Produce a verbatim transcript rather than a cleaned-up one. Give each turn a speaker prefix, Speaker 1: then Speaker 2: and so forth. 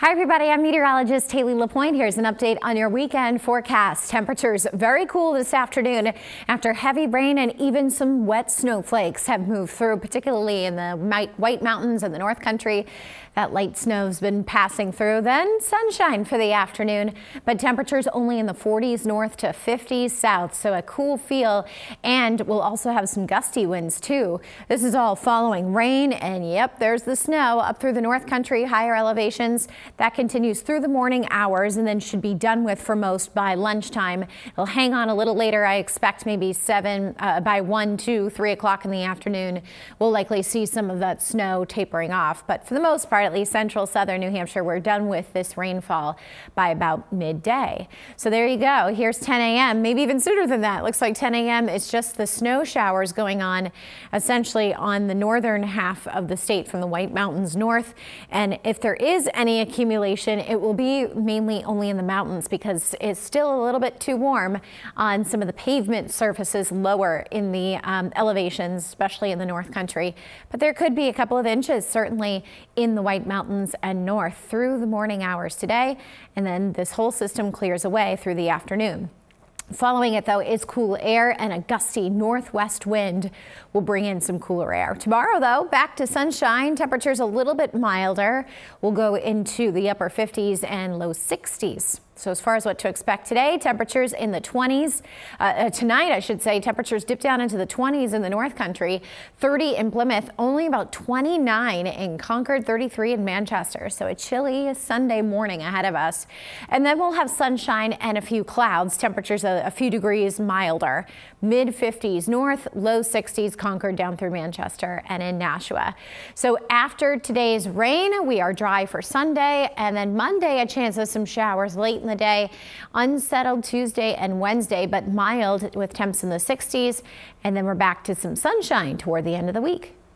Speaker 1: Hi everybody, I'm meteorologist Haley LaPointe. Here's an update on your weekend forecast. Temperatures very cool this afternoon after heavy rain and even some wet snowflakes have moved through, particularly in the White Mountains and the North Country. That light snow's been passing through. Then sunshine for the afternoon, but temperatures only in the forties north to fifties south, so a cool feel, and we'll also have some gusty winds too. This is all following rain, and yep, there's the snow up through the North Country, higher elevations. That continues through the morning hours and then should be done with for most by lunchtime. It'll hang on a little later. I expect maybe seven uh, by one, two, three o'clock in the afternoon. We'll likely see some of that snow tapering off, but for the most part, at least central southern New Hampshire, we're done with this rainfall by about midday. So there you go. Here's ten a m maybe even sooner than that. Looks like ten a m It's just the snow showers going on essentially on the northern half of the state from the White Mountains north. And if there is any accumulation, it will be mainly only in the mountains because it's still a little bit too warm on some of the pavement surfaces lower in the um, elevations, especially in the North Country. But there could be a couple of inches certainly in the White Mountains and north through the morning hours today, and then this whole system clears away through the afternoon. Following it, though, is cool air, and a gusty northwest wind will bring in some cooler air. Tomorrow, though, back to sunshine. Temperatures a little bit milder. We'll go into the upper fifties and low sixties. So as far as what to expect today, temperatures in the twenties. Uh, uh, tonight, I should say, temperatures dip down into the twenties in the North Country, thirty in Plymouth, only about twenty-nine in Concord, thirty-three in Manchester. So a chilly Sunday morning ahead of us. And then we'll have sunshine and a few clouds. Temperatures a, a few degrees milder. mid fifties north, low sixties Concord down through Manchester and in Nashua. So after today's rain, we are dry for Sunday, and then Monday, a chance of some showers late in the day. Unsettled Tuesday and Wednesday, but mild with temps in the sixties, and then we're back to some sunshine toward the end of the week.